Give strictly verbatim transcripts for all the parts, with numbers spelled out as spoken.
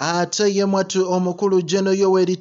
ate ye mwatu omukulu General Yoweri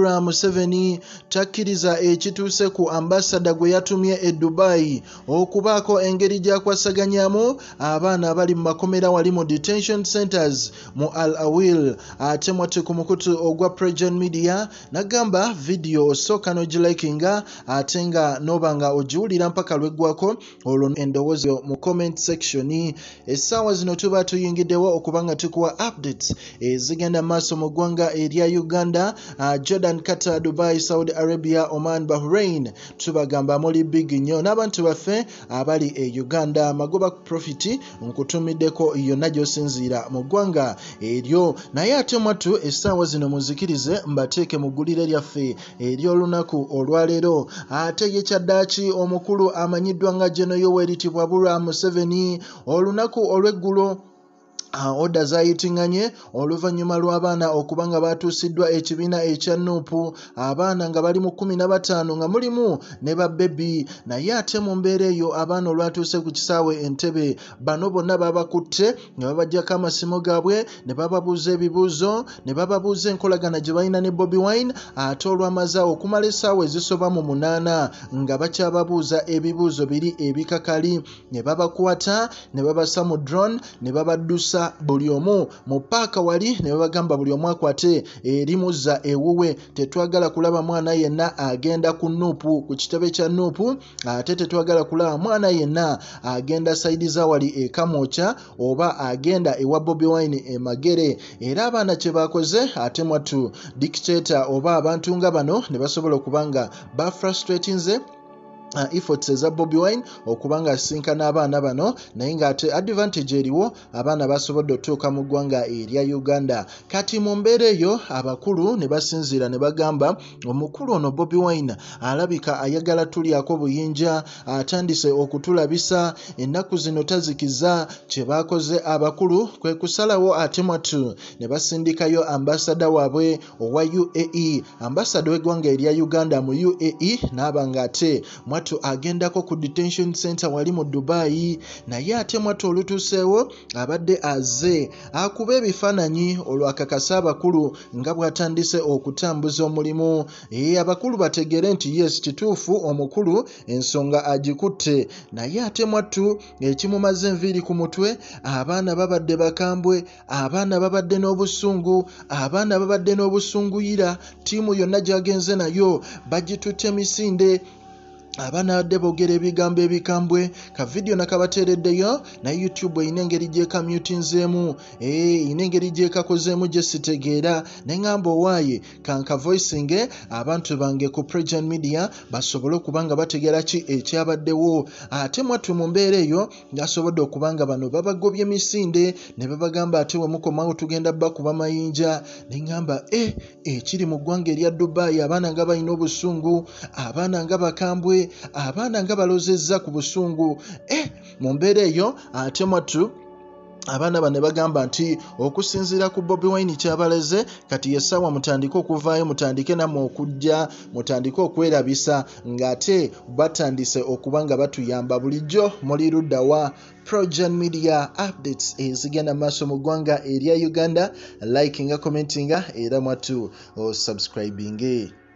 Museveni takkiriza ekituuse ku ambassador gwe yatumye e Dubai okubaako engeri gy'akwasaganyamu abaana abali mu makomera wali mu detention centers mu Al Awil. Ate mwatu ku mukutu ogwa Pregen Media nagamba video osooka n'ogilikinga ate nga noba nga ogiwulira mpaka lweggwako olwo endowooza mu comment section. Essaawa zino tuba tuyingiddewo okuba nga tukuwa updates ezigenda maaso mu ggwanga erya Uganda, uh, Jordan, Qatar, Dubai, Saudi Arabia, Oman, Bahrain. Tubagamba muli big nnyo n'abantu baffe abali e Uganda magoba profiti nkutumiddeko yonna gy'osinziira mu ggwanga eryo. Naye ate mwattu essaawa zino muzikirize mbateeke mu ggulire lyaffe ery'olunaku olwaleero. Ate ye kyaddaaki omukulu amanyiddwa nga General Yoweri Museveni olunaku olw'eggulo Uh, oda zayitinganye oluvannyuma lw'abaana okuba nga batuusiddwa ekibiina ekya Nuupu, abaana nga bali mu kumi na bataano nga mulimu ne babebi. Naye ate mu mbeera eyo abaana olwatuuse ku kisaawe Entebbe bano bonna babakutte ne babaggyako amasimu gaabwe ne bababuuza ebibuuzo ne bababuuza enkolagana gye balina ne Bobi Wine. Ate olwamaze okumala essaawa ezisoba mu munaana nga bakyababuuza ebibuuzo biri ebikakali ne babakwata ne babassa mu drone ne babaddusa buli omu mu paaka wali ne babagamba buli omu akwate erimuzza ewuwe. Tetwagala kulaba mwana yenna agenda ku Nuupu ku kitebe kya Nuupu, ate tetwagala kulaba mwana yenna agenda saidi za wali e Kamwokya oba agenda ewa Bobi Wine e Magere. Era abaana kye bakoze ate mwattu dictator oba abantu nga bano ne basobola okubanga ba frustratinze Uh, efforts eza Bobi Wine okubanga asinkana abaana bano, naye nga ate advantage eriwo abaana basobodde otuuka mu ggwanga erya Uganda. Kati mu mbeera eyo abakulu ne basinziira ne bagamba omukulu ono Bobi Wine alabika ayagala tulyako buyinja, atandise okutulabisa. Ennaku zino tazikiza. Kye bakoze abakulu kwe kusalawo ate mwattu ne basindikayo ambassador waabwe owa U A E, ambassador w'eggwanga erya Uganda mu U A E n'abanga ate mwattu agendako ku detention center wali mu Dubai. Naye ate mwattu olutuuseewo abadde aze akuba ebifaananyi olwakakasa abakulu nga bw'atandise okutambuza omulimu. E, abakulu bategere nti yes kituufu omukulu ensonga agikutte. Naye ate mwattu ekimumaze enviiri ku mutwe, abaana babadde bakambwe, abaana babadde n'obusungu, abaana babadde n'obusunguyira. Ttiimu yonna gy'agenze nayo bagitutte misinde. Abaana badde boogera ebigambo ebikambwe. Ka video nakabateereddeyo na YouTube eyina engeri gy'ekamutinzeemu, eh eyina engeri gy'ekakozeemu gye sitegeera ne ngamba owaaye kanka voicing abantu bange ku Pregen Media basobole okuba nga bategeera ki ekyabaddewo. Ate mwattu mu mbeera eyo ngasobodde okuba nga bano babagobye misinde ne babagamba ate we mukomawo tugenda bakuba mayinja. Ne ngamba eh ekiri mu ggwanga erya Dubai abaana nga balina obusungu, abaana nga bakambwe, abaana nga balozezza ku busungu. Eh mu mbeera eyo ate mwattu abaana bane bagamba nti okusinziira ku Bobi Wine kyabaleze kati yessaawa mutandike okuvaayo, mutandike namwe okujja, mutandike okwerabisa ng'ate batandise okuba nga batuyamba bulijjo muli ludda wa Pregen Media updates ezigenda maaso mu ggwanga erya Uganda. Likinga, commentinga era mwattu o subscribinge.